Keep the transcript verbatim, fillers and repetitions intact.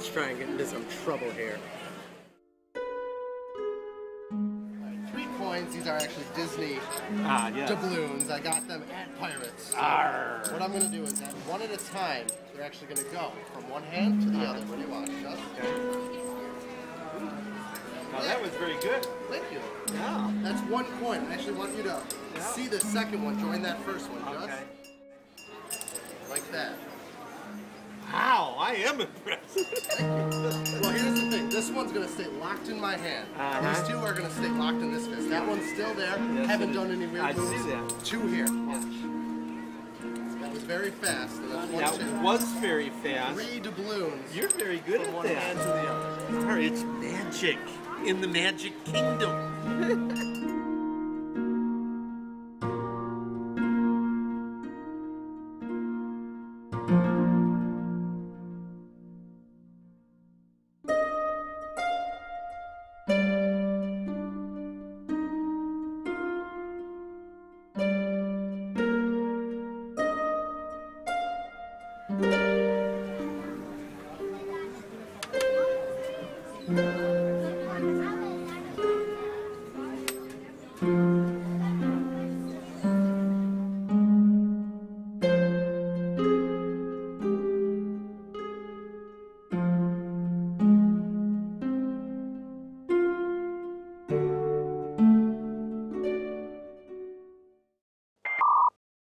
let's try and get into some trouble here. Three coins. These are actually Disney ah, yes. doubloons. I got them at Pirates. So what I'm going to do is at one at a time, they're actually going to go from one hand to the other. Ready, watch. Just. Okay. Now that was very good. Thank you. Yeah. That's one coin. I actually want you to yeah. see the second one. Join that first one. Okay. Just like that. Wow, I am impressed. Thank you. Well, here's the thing. This one's going to stay locked in my hand. Uh-huh. These two are going to stay locked in this fist. That one's still there. Yes, Haven't done any weird I moves. see that. Two here. Watch. That was very fast. So that's one that chip. was very fast. Three doubloons. You're very good from at one that. hand to the other. All right, it's magic in the Magic Kingdom. Thank you.